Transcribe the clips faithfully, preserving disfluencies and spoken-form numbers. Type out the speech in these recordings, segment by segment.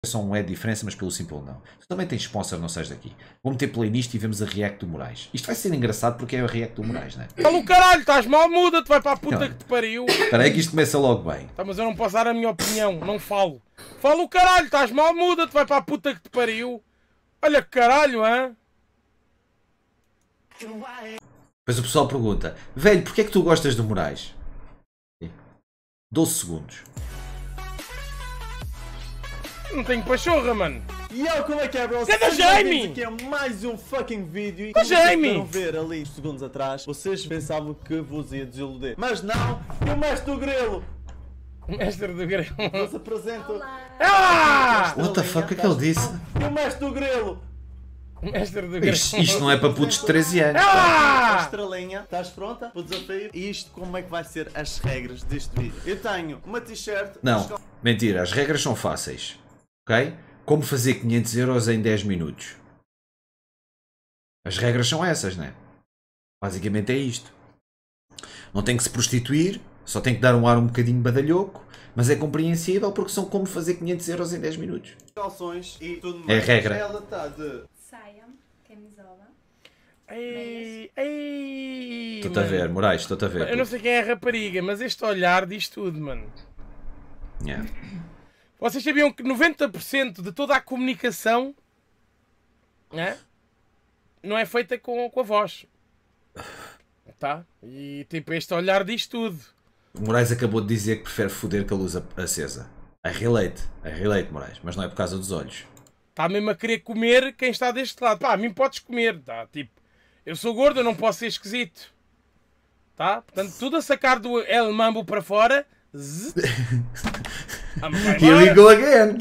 só um é de diferença, mas pelo simples não. Tu também tens sponsor, não sais daqui. Vou meter playlist e vemos a react do Moraes. Isto vai ser engraçado porque é a react do Moraes, não é? Fala o caralho, estás mal, muda-te, vai para a puta Não. que te pariu. Espera aí que isto começa logo bem. Tá, mas eu não posso dar a minha opinião, não falo. Fala o caralho, estás mal, muda-te, vai para a puta que te pariu. Olha que caralho, hã? Depois o pessoal pergunta, velho, porquê é que tu gostas do Moraes? doze segundos. Não tenho pachorra, mano. Yo, como é que é, bro? Cadê Sejam Jamie? bem-vindos aqui a mais um fucking vídeo. E Cadê como vocês Jamie? puderam ver ali uns segundos atrás, vocês pensavam que vos ia desiludir. Mas não, o mestre do grelo Mestre do grego. vos apresento. Ah! What the fuck, o que é que ele disse? O mestre do grelo. Mestre do grego. Isto, isto não é para putos de treze anos. A Ah! estrelinha, estás pronta para o desafio? E isto como é que vai ser as regras deste vídeo? Eu tenho uma t-shirt. Não, mentira, as regras são fáceis. Ok? Como fazer quinhentos euros em dez minutos. As regras são essas, né? Basicamente é isto. Não tem que se prostituir, só tem que dar um ar um bocadinho badalhoco, mas é compreensível porque são como fazer quinhentos euros em dez minutos. Calções e tudo mais. É a regra. Ela está de Saia, camisola. Ei, ei, Estou-te a mano. ver, Moraes, estou-te a ver. Eu não sei quem é a rapariga, mas este olhar diz tudo, mano. Yeah. Vocês sabiam que noventa por cento de toda a comunicação, né, não é feita com, com a voz. Tá? E tipo, este olhar diz tudo. O Moraes acabou de dizer que prefere foder com a luz acesa. I relate, I relate, Moraes, mas não é por causa dos olhos. Está mesmo a querer comer quem está deste lado. Pá, a mim podes comer, tá? Tipo, eu sou gordo, eu não posso ser esquisito. Tá? Portanto, tudo a sacar do El Mambo para fora. Zzz. Vamos, vai Here we embora. go again!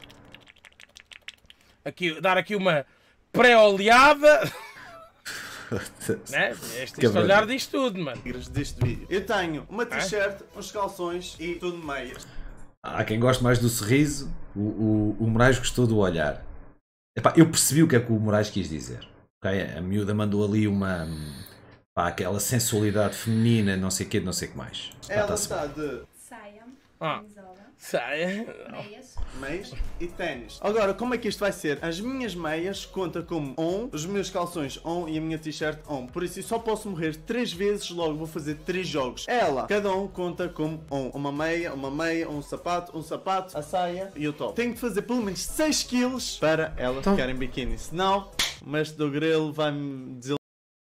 Aqui, dar aqui uma pré-oleada. Né? Este, Que este olhar verdade. diz tudo, mano. regras deste vídeo. Eu tenho uma t-shirt, uns calções e tudo de meias. Há quem goste mais do sorriso, o, o, o Moraes gostou do olhar. Epá, eu percebi o que é que o Moraes quis dizer. Okay? A miúda mandou ali uma. Pá, aquela sensualidade feminina, não sei o que, não sei o que mais. Pá, Ela tá-se está bem. de Saia, Ah. camisola, Sai. meias. meias e ténis. Agora, como é que isto vai ser? As minhas meias conta como on, os meus calções on e a minha t-shirt on. Por isso eu só posso morrer três vezes, logo vou fazer três jogos. Ela, cada um conta como on. Uma meia, uma meia, um sapato, um sapato, a saia e o top. Tenho de fazer pelo menos seis quilos para ela Então- ficar em biquíni. Senão, o mestre do grelo vai-me dizer.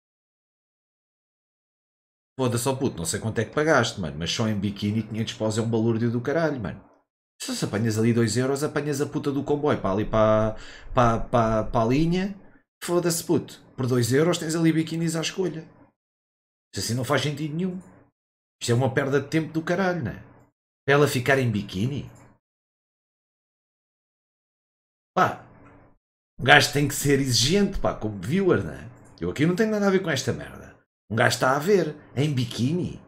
Foda-se ao puto, não sei quanto é que pagaste, mano, mas só em biquíni quinhentos paus é um balúrdio do caralho, mano. Se se apanhas ali dois euros, apanhas a puta do comboio para ali para, para, para, para a linha. Foda-se, puto. Por dois euros tens ali biquinis à escolha. Isto assim não faz sentido nenhum. Isto é uma perda de tempo do caralho, não é? Para ela ficar em biquíni. Pá, um gajo tem que ser exigente, pá, como viewer, não é? Eu aqui não tenho nada a ver com esta merda. Um gajo está a ver, em biquíni.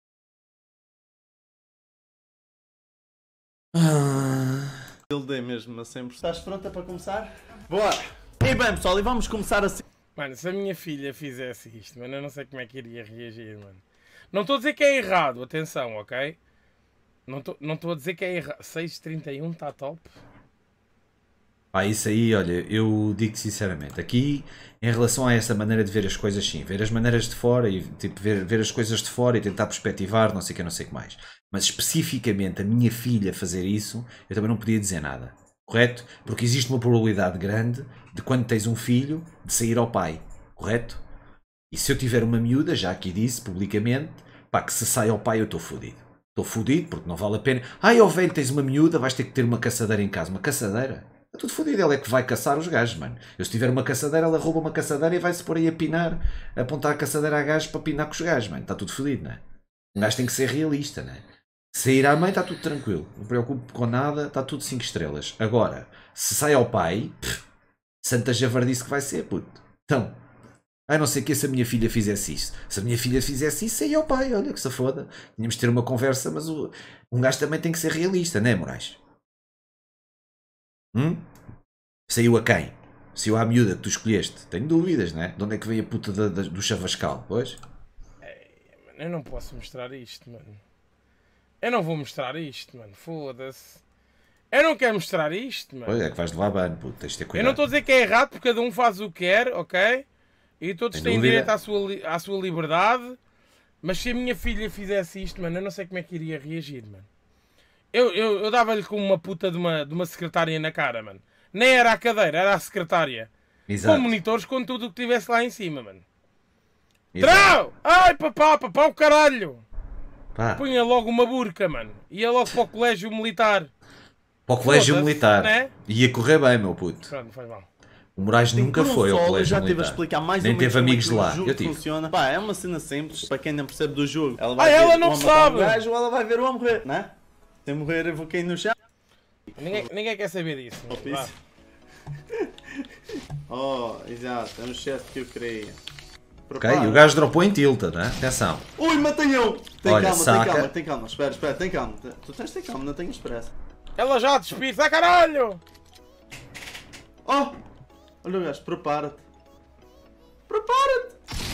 Ah. Ele dê mesmo a sempre. Estás pronta para começar? Bora! E bem pessoal, e vamos começar assim. Mano, se a minha filha fizesse isto, mano, eu não sei como é que iria reagir, mano. Não estou a dizer que é errado, atenção, ok? Não estou não estou a dizer que é errado. seis e trinta e um está top. Pá, isso aí, olha, eu digo sinceramente, aqui, em relação a essa maneira de ver as coisas, sim, ver as maneiras de fora e tipo, ver, ver as coisas de fora e tentar perspectivar, não sei o que, não sei o que mais. Mas especificamente a minha filha fazer isso, eu também não podia dizer nada, correto? Porque existe uma probabilidade grande de quando tens um filho, de sair ao pai, correto? E se eu tiver uma miúda, já aqui disse publicamente, pá, que se sai ao pai eu estou fodido. Estou fodido porque não vale a pena. Ai, ó velho, tens uma miúda, vais ter que ter uma caçadeira em casa. Uma caçadeira? Está tudo fodido, ela é que vai caçar os gajos, mano. Eu se tiver uma caçadeira, ela rouba uma caçadeira e vai-se por aí a pinar, a apontar a caçadeira a gajos para pinar com os gajos, mano. Está tudo fodido, não é? Um gajo tem que ser realista, não é? Sair à mãe está tudo tranquilo, não me preocupo com nada, está tudo cinco estrelas. Agora, se sai ao pai, pff, Santa Javardice que vai ser, puto. Então, a não ser que se a minha filha fizesse isso. Se a minha filha fizesse isso, saia ao pai, olha que se foda. Tínhamos de ter uma conversa, mas o, um gajo também tem que ser realista, não é, Moraes? Hum? Saiu a quem? Saiu à miúda que tu escolheste? Tenho dúvidas, não é? De onde é que veio a puta da- da- do chavascal, pois? Eu não posso mostrar isto, mano. Eu não vou mostrar isto, mano. Foda-se. Eu não quero mostrar isto, mano. Pois é que vais levar ban, puto, tens de ter Eu cuidado. não estou a dizer que é errado, porque cada um faz o que quer, ok? E todos Sem têm dúvida. direito à sua, li- à sua liberdade. Mas se a minha filha fizesse isto, mano, eu não sei como é que iria reagir, mano. Eu, eu, eu dava-lhe com uma puta de uma, de uma secretária na cara, mano. Nem era a cadeira, era a secretária. Exato. Com monitores, com tudo o que tivesse lá em cima, mano. Exato. Trau! Ai, papá, papá, o caralho! Pá, Punha logo uma burca, mano. Ia logo para o colégio militar. para o colégio Foda-se, militar. né? Ia correr bem, meu puto. Pronto, não faz mal. O Moraes nunca Por um foi ao solo, colégio já tive a militar. explicar mais Nem ou menos teve como é amigos que de o lá. jogo Eu tive. funciona. Pá, é uma cena simples para quem não percebe do jogo. Ela Ah, vai ela ver não o homem matar sabe. um gajo, ou ela vai ver o homem morrer, né? Se eu morrer, eu vou cair no chão. Ninguém, ninguém quer saber disso. mano. Vá. Oh, exato, é um chefe que eu queria. Ok, e o gajo dropou em tilta, né? Atenção. Ui, matei eu! Tem Olha, calma, saca. tem calma, tem calma. Espera, espera, tem calma. Tu tens de ter calma, não tenhas pressa. Ela já despide, ah caralho! Oh! Olha o gajo, prepara-te. Prepara-te!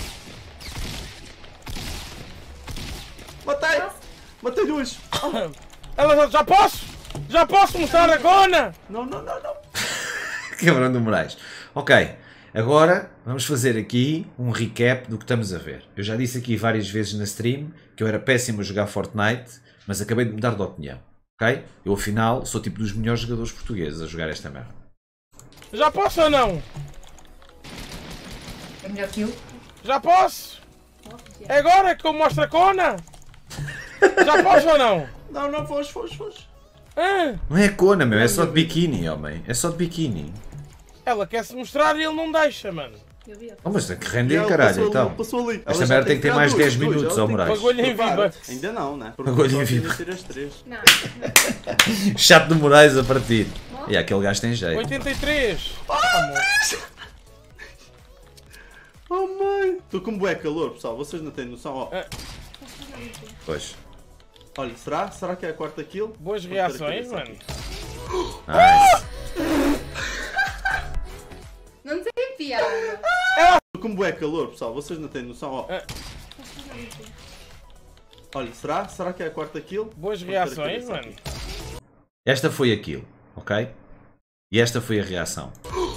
Matei! Matei dois! Ela já, já posso? Já posso mostrar a cona? Não, não, não, não. Cabrão do Moraes. Ok, agora vamos fazer aqui um recap do que estamos a ver. Eu já disse aqui várias vezes na stream que eu era péssimo a jogar Fortnite, mas acabei de mudar de opinião. Ok? Eu afinal sou tipo dos melhores jogadores portugueses a jogar esta merda. Já posso ou não? É melhor que eu. Já posso? É agora que eu mostro a cona? Já posso ou não? Não, não, foge, foge, foge. Ah, Não é cona, meu, é só de biquíni, homem. É só de biquíni. ela quer se mostrar e ele não deixa, mano. Eu vi. Oh, mas tem que E render, ela caralho, passou ali, então. passou ali. Esta Ela já merda tem que ter tirar mais dois, dez dois, minutos, ela ó tem que- Moraes. Bagulho em Prepara-te. viva. Ainda não, né? Porque Bagulho em só viva. ainda tiras três. Não. Chato de Moraes a partir. E aquele gajo tem jeito. oitenta e três. Ah, amor. Oh mãe! Estou com bué calor, pessoal. Vocês não têm noção. Ó. Ah. Pois. Olha, será? Será que é a quarta kill? Boas Vou ter a reações, cabeça mano. aqui. Nice. Não tem piada. Estou com bué calor, pessoal. Vocês não têm noção. Ó. Ah. Olha, será? Será que é a quarta kill? Boas Vou ter a reações, cabeça mano. aqui. Esta foi aquilo, ok? E esta foi a reação.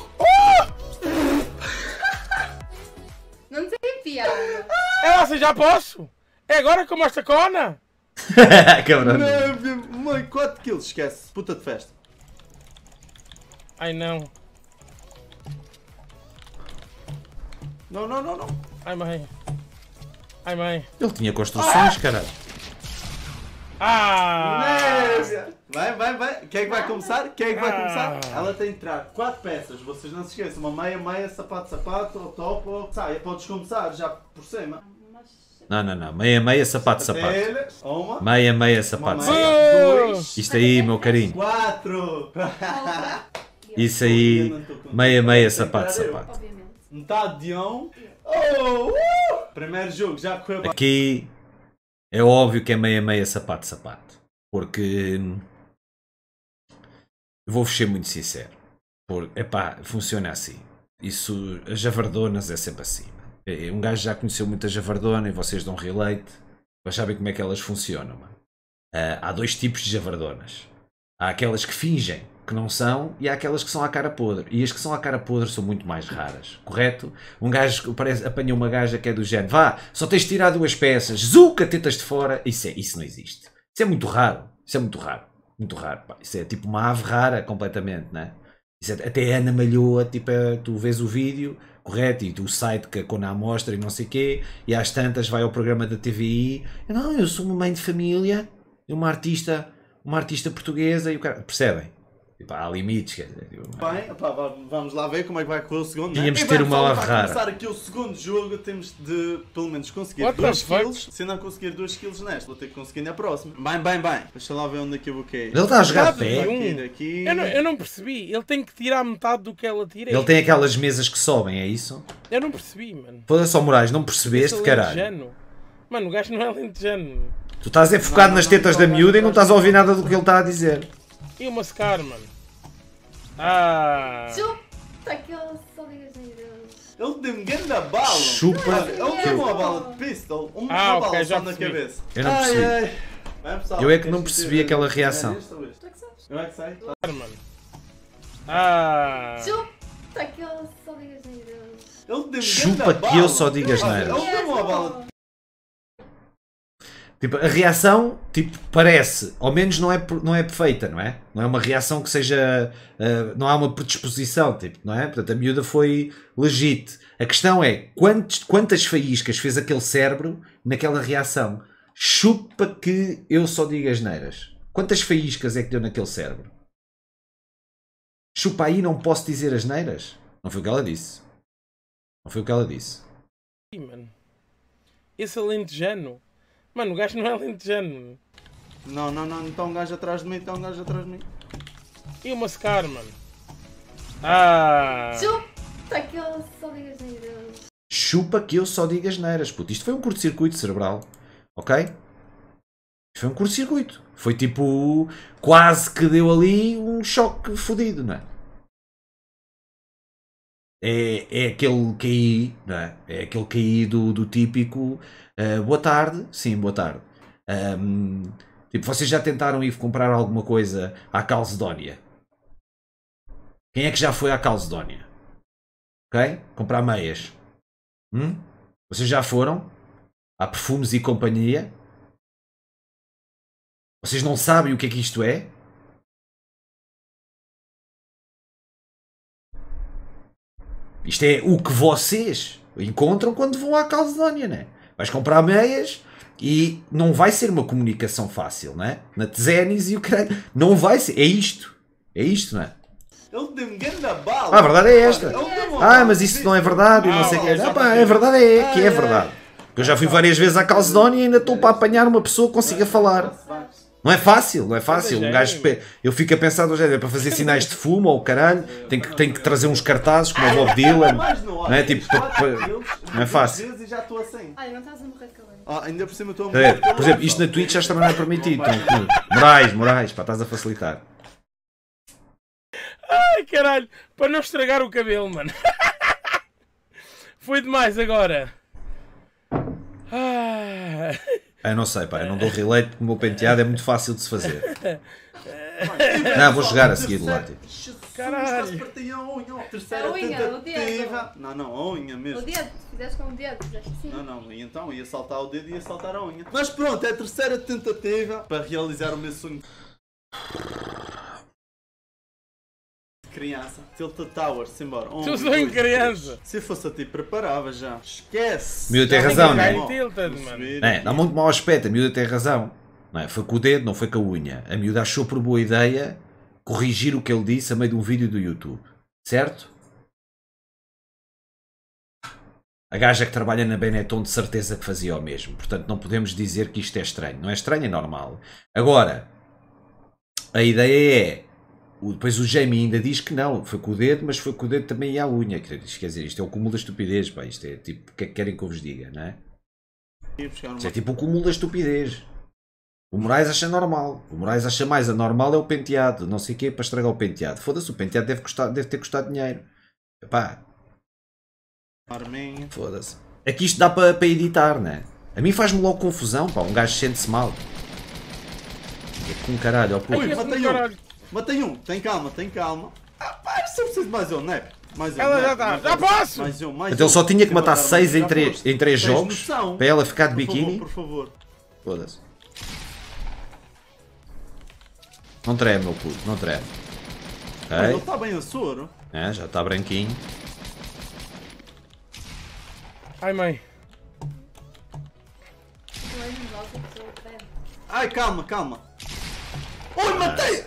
Não tem piada. Ela assim, já posso? É agora que eu mostro a cona? Cabrão. Não, mãe, quatro kills, esquece. Puta de festa. Ai não. Não, não, não, não. Ai mãe. Ai mãe. Ele tinha construções, caralho. Ah! Vai, vai, vai. Quem é que vai começar? Quem é que vai começar? Ah. Ela tem de tirar quatro peças. Vocês não se esqueçam. Uma meia, meia, sapato, sapato, ou top, ou saia. Podes começar já por cima. Não, não, não. Meia, meia, sapato, sapato. Até uma. Meia, meia, Uma sapato, meia. sapato. Dois. Isto aí, meu carinho. Quatro. Isso aí. Meia, meia, sapato, sapato. Obviamente. Metade de um. Oh, uh! Primeiro jogo, já correu bem. Aqui é óbvio que é meia, meia, sapato, sapato. Porque. Eu vou ser muito sincero. Por, epá, funciona assim. Isso, as javardonas é sempre assim. É, Um gajo já conheceu muita javardona e vocês dão relate. Mas sabem como é que elas funcionam, mano. Ah, há dois tipos de javardonas. Há aquelas que fingem que não são e há aquelas que são à cara podre. E as que são à cara podre são muito mais raras, correto? Um gajo que parece, apanha uma gaja que é do género, vá, só tens de tirar duas peças, zuca, tetas de fora. Isso, é, isso não existe. Isso é muito raro. Isso é muito raro. Muito raro, pá. Isso é tipo uma ave rara completamente, né? Isso é, até a Ana Malhoa, tipo, é, tu vês o vídeo, correto, e o site que quando a mostra e não sei o quê, e às tantas vai ao programa da T V I, não, eu sou uma mãe de família, uma artista, uma artista portuguesa, e o cara, percebem? Tipo, há limites, quer dizer, tipo, Bem, opá, va- vamos lá ver como é que vai correr o segundo. né? Íamos E ter bem, uma pessoal, ave vai rara. começar aqui o segundo jogo, temos de pelo menos conseguir What the dois fuck? kills. Se não conseguir dois kills nesta, vou ter que conseguir na próxima. Bem, bem, bem. Deixa lá ver onde é que eu vou cair. ele está a jogar Nada de de pé, um. Aqui, daqui. Eu não, eu não percebi. Ele tem que tirar metade do que ela tira. ele tem aquelas mesas que sobem, é isso? Eu não percebi, mano. Foda-se ao Moraes, não percebeste, Esse caralho? alentejano. Mano, o gajo não é lentejano. Tu estás é focado Não, nas não, tetas não, da não, miúda e não, não estás a não. ouvir nada do que ele está a dizer. E o mascar, mano. Ah. Chupa aquele só ligas negras. Ele deu-me grande bala. Chupa. Olha, Ele deu uma bala de pistol, uma Ah, bala ok, só já na percebi. cabeça. Eu não Ai, percebi. ai. Bem, pessoal, Eu é que queres não percebi meter- aquela meter reação. nesta ou esta? Tu é que sabes? Eu é que sei. Tá. Mano. Ah. Chupa que eu só digo as neiras. Ele deu-me Chupa grande que bala. eu só digo as Olha, neiras. Ele deu-me uma bala. Tipo, a reação, tipo, parece, ao menos não é, não é perfeita, não é? Não é uma reação que seja, uh, não há uma predisposição, tipo, não é? Portanto, a miúda foi legit. A questão é, quantos, quantas faíscas fez aquele cérebro naquela reação? Chupa que eu só digo as neiras. Quantas faíscas é que deu naquele cérebro? Chupa aí, não posso dizer as neiras? Não foi o que ela disse. Não foi o que ela disse. Ih, mano. Esse alentejano. Mano, o gajo não é alentejano. Não, não, não. Está um gajo atrás de mim. Está um gajo atrás de mim. E o Mascar, mano. Ah. Chupa que eu só digo as neiras. Chupa que eu só digo as neiras, puto. Isto foi um curto-circuito cerebral. Ok? Isto foi um curto-circuito. Foi tipo... Quase que deu ali um choque fodido, não é? É, é aquele Q I, não é? É aquele Q I do, do típico... Uh, boa tarde. Sim, boa tarde. Um, tipo, vocês já tentaram ir comprar alguma coisa à Calcedónia? Quem é que já foi à Calcedónia? Ok? Comprar meias. Hum? Vocês já foram? Há Perfumes e Companhia? Vocês não sabem o que é que isto é? Isto é o que vocês encontram quando vão à Calcedónia, né? Vais comprar meias e não vai ser uma comunicação fácil, né? Na Tzenis e o caralho. Não vai ser. É isto. É isto, não é? Ele deu-me grande bala. Ah, a verdade é esta. Ele deu-me uma Ah, bala. mas isso não é verdade. E não sei o que é. Ah, pá, a verdade é que é verdade. Eu já fui várias vezes à Calcedónia e ainda estou para apanhar uma pessoa que consiga falar. Não é fácil, não é fácil. Um gajo, eu fico a pensar, é para fazer sinais de fumo ou caralho, tem que, tem que trazer uns cartazes como o Bob Dylan. Não é tipo, não é fácil. E já estou assim. Ai, não estás a morrer calor. Ah, ainda por cima estou a É, morrer. por exemplo, isto na Twitch já também não é permitido. Então, Moraes, Moraes, pá, estás a facilitar. Ai, caralho. Para não estragar o cabelo, mano. Foi demais agora. Ah. Eu não sei, pá, eu não dou relate porque o meu penteado é muito fácil de se fazer. Não, vou jogar a seguir do lado. Caralho. Terceira A unha, o tentativa. dedo. Não, não, a unha O mesmo. dedo, fizeste com o dedo, fizeste assim. Não, não, e então ia saltar o dedo e ia saltar a unha. Mas pronto, é a terceira tentativa para realizar o meu sonho. Criança, Tilted Towers, simbora. Um, Tu dois, sonho três. criança. Se fosse a ti, preparava já. Esquece. Miúdo tem Já razão, ninguém não é? vai Tilted, subir mano. aqui. É, dá muito mau aspecto, a miúda tem razão. Não é? Foi com o dedo, não foi com a unha. A miúda achou por boa ideia corrigir o que ele disse a meio de um vídeo do YouTube. Certo? A gaja que trabalha na Benetton de certeza que fazia o mesmo. Portanto, não podemos dizer que isto é estranho. Não é estranho, é normal. Agora, a ideia é... Depois o Jamie ainda diz que não, foi com o dedo, mas foi com o dedo também e a unha. Quer dizer, isto é o cúmulo da estupidez, pá. Isto é tipo, o que é que querem que eu vos diga, não é? Isto é tipo o cúmulo da estupidez. O Moraes acha normal. O Moraes acha mais anormal é o penteado. Não sei o quê para estragar o penteado. Foda-se, o penteado deve, custar, deve ter custado dinheiro. Epá. Arminha. Foda-se. É que isto dá para, para editar, não é? A mim faz-me logo confusão, pá. Um gajo sente-se mal. É com caralho, ó puto. Ui, Ai, matei caralho. um. Matei um. Tem calma, tem calma. Ah, pá, se eu preciso de mais um, não é? Mais um. Ela não é? já tá. Mais Já um. posso! Mais um, mais Então ele um. só tinha que Eu matar vou dar seis mais- em já três, foste. em três Tens jogos noção? para ela ficar de Por favor, biquíni. por favor. Foda-se. Não treme, meu puto, não treme. Ele Ok? está bem a soro. É, já está branquinho. Ai, mãe. Não é nervosa, que eu pego. Ai, calma, calma. Ui, matei!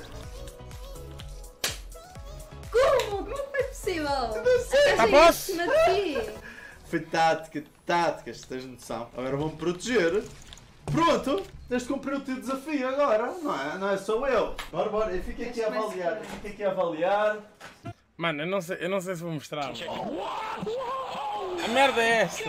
Como? Como foi possível? Tá Estás posso? em cima de ti. Foi tática, táticas, tens noção. Agora vou-me proteger. Pronto, tens de cumprir o teu desafio agora. Não é, não é só eu. Bora, bora, eu fiquei aqui a avaliar. Eu fiquei aqui a avaliar. Mano, eu não sei, eu não sei se vou mostrar. Mano. A merda é essa.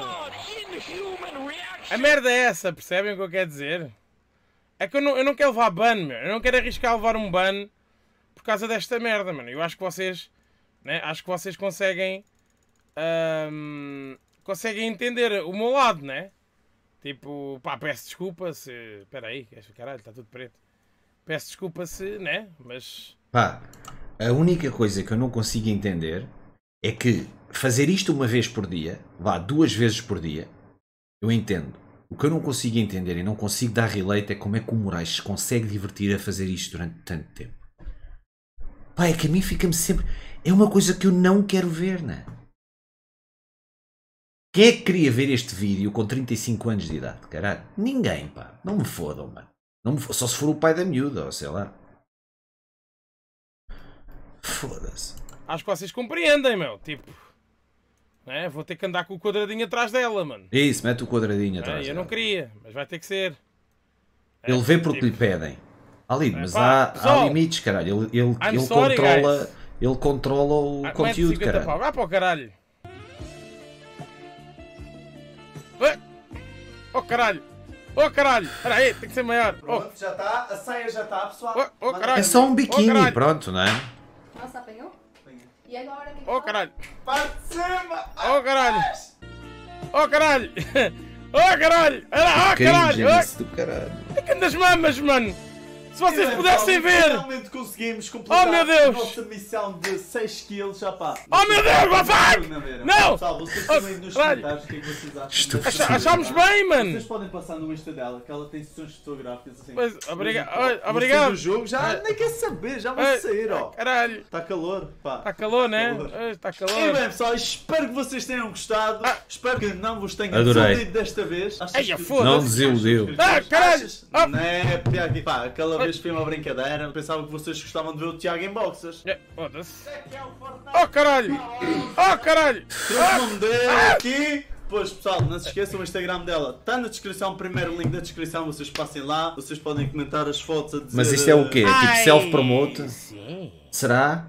A merda é essa, percebem o que eu quero dizer? É que eu não, eu não quero levar ban, meu. Eu não quero arriscar levar um ban por causa desta merda, mano. Eu acho que vocês, né? Acho que vocês conseguem, ahm, conseguem entender o meu lado, né? Tipo, pá, peço desculpa se... Espera aí, caralho, está tudo preto. Peço desculpa se, né? Mas. Pá, a única coisa que eu não consigo entender é que fazer isto uma vez por dia, vá, duas vezes por dia, eu entendo. O que eu não consigo entender e não consigo dar relate é como é que o Moraes se consegue divertir a fazer isto durante tanto tempo. Pá, é que a mim fica-me sempre... É uma coisa que eu não quero ver, né? Quem é que queria ver este vídeo com trinta e cinco anos de idade, caralho? Ninguém, pá. Não me fodam, mano. Não me fodam. Só se for o pai da miúda, ou sei lá. Foda-se. Acho que vocês compreendem, meu. Tipo, né? Vou ter que andar com o quadradinho atrás dela, mano. É isso, mete o quadradinho atrás. É, eu dela. não queria, mas vai ter que ser. Ele É, vê porque tipo, lhe pedem. Ali, mas pá, há, pessoal, há limites, caralho. Ele, ele, I'm ele sorry, controla, guys. ele controla o ah, conteúdo, mete cinquenta pau. caralho. Vai para o caralho. Ué. Oh caralho. Oh caralho. Espera aí, tem que ser maior. Oh, Pronto, já está. A saia já está, pessoal. Oh, oh, Manda caralho. É só um Oh, biquíni, caralho. pronto, não é? Nossa, apanhou? E agora? O que é que oh faz? caralho. Parte de cima! Oh caralho. Oh caralho. Oh caralho. Era, oh Cringe caralho. Oh, isso do caralho. é que andas mamas, mano. Se vocês E, pudessem pessoal, ver. Finalmente conseguimos completar Oh, meu Deus. a nossa missão de seis quilos. Já pá. Oh meu Deus, my fuck. Não viram? Não. Pessoal, vocês Oh, também nos caralho. comentários o que é que vocês acham. Estúpido. desta Acha- Achámos cena. bem, mano. Vocês podem passar no Insta dela, que ela tem sessões fotográficas assim. Pois, obriga- Mas, oi, ó, obrigado. no jogo já Ai. nem quer saber, já vai Ai, sair, ó. Caralho. Está calor, pá. Está calor, né? calor. Está E calor. bem, pessoal, espero que vocês tenham gostado. Ah. Espero que não vos tenha Adorei. desiludido desta vez. Achas Ai, que- foda-se. Não desiludiu. Ah, caralho. Achas? Ah. Não é, Tiago, pá, aquela vez foi uma brincadeira. Pensava que vocês gostavam de ver o Tiago em boxers. É, foda-se. Oh caralho! Oh caralho! Trouxe uma modelo aqui. Pois, pessoal, não se esqueçam, o Instagram dela está na descrição, o primeiro link da descrição, vocês passem lá, vocês podem comentar as fotos a dizer... Mas isto é o quê? É tipo Ai, self-promote? Sim. Será?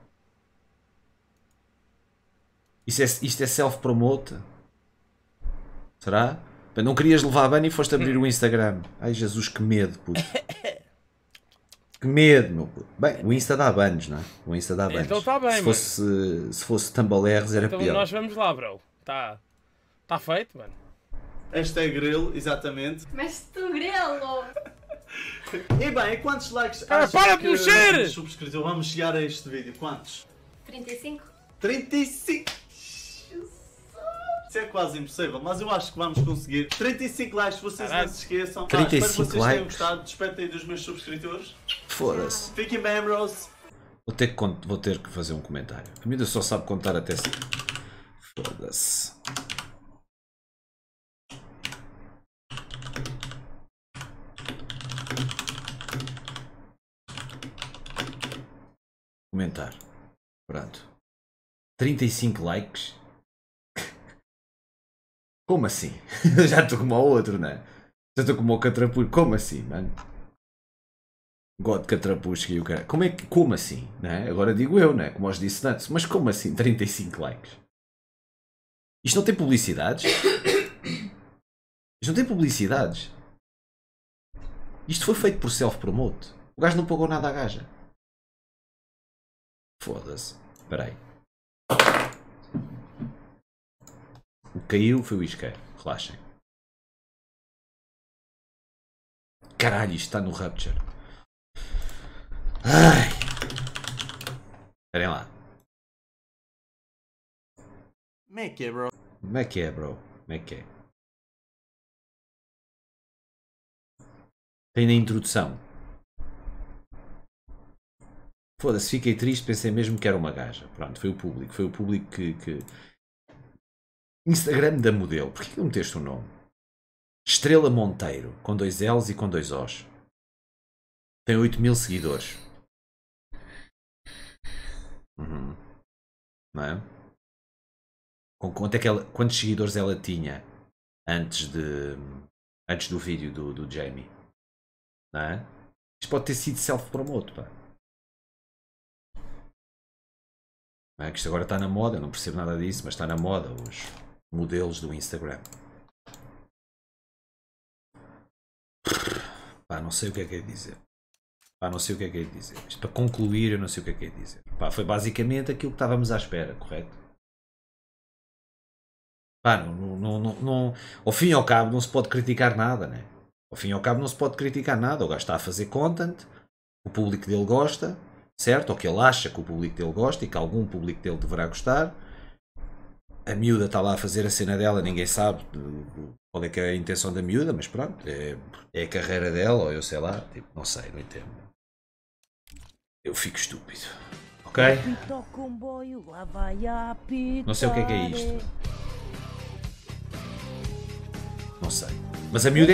Isto é, isto é self-promote? Será? Pá, não querias levar a banho e foste abrir o Instagram. Ai Jesus, que medo, puto. Que medo, meu puto. Bem, o Insta dá banhos, não é? O Insta dá banhos. Então tá bem, se mano. fosse, se fosse Tambalerres era Então pior. nós vamos lá, bro. Tá. Tá feito, mano. Hashtag grilo, exatamente. Mas tu grelo! E bem, e quantos likes Cara, achas para de que mexer! vamos subscrever? Vamos chegar a este vídeo? Quantos? trinta e cinco? trinta e cinco! Isso é quase impossível, mas eu acho que vamos conseguir. trinta e cinco likes, vocês Caralho. não se esqueçam. Pá, trinta e espero que cinco vocês tenham likes. gostado. Despeito aí dos meus subscritores. Foda-se. Fiquem bem, bros. Vou ter, que, con- vou ter que fazer um comentário. A miúda só sabe contar até cinco. Foda-se. Comentar. Pronto. trinta e cinco likes. Como assim? Já estou como ao outro, não é? Já estou como ao Catrapusco. Como assim, mano? God Catrapusco e o cara. Como é que. Como assim? Não é? Agora digo eu, não é? Como os disse antes. Mas como assim? trinta e cinco likes? Isto não tem publicidades? Isto não tem publicidades? Isto foi feito por self-promote. O gajo não pagou nada à gaja. Foda-se. Espera aí. O que caiu foi o isqueiro. Relaxem. Caralho, isto está no Rapture. Ai. Esperem lá. Como é que é, bro? Como é que é, bro? Como é que é? Tem na introdução. Foda-se, fiquei triste, pensei mesmo que era uma gaja. Pronto, foi o público. Foi o público que... que... Instagram da modelo. Porquê que não meteste o nome? Estrela Monteiro, com dois L's e com dois O's. Tem oito mil seguidores. Uhum. Não é? Com quanto é que ela, quantos seguidores ela tinha antes de antes do vídeo do, do Jamie? Não é? Isto pode ter sido self-promote, pá. Não é? Que isto agora está na moda, eu não percebo nada disso, mas está na moda os modelos do Instagram. Pá, não sei o que é que é dizer. Pá, não sei o que é que é dizer. Isto para concluir, eu não sei o que é que é dizer. Pá, foi basicamente aquilo que estávamos à espera, correto? Pá, não, não, não, não, ao fim e ao cabo não se pode criticar nada, né? Ao fim e ao cabo não se pode criticar nada. O gajo está a fazer content, o público dele gosta, certo? Ou que ele acha que o público dele gosta e que algum público dele deverá gostar. A miúda está lá a fazer a cena dela, ninguém sabe qual é que é a intenção da miúda, mas pronto, é, é a carreira dela, ou eu sei lá, tipo, não sei, não entendo. Eu fico estúpido, ok? Não sei o que é que é isto. Não sei. Mas a miúda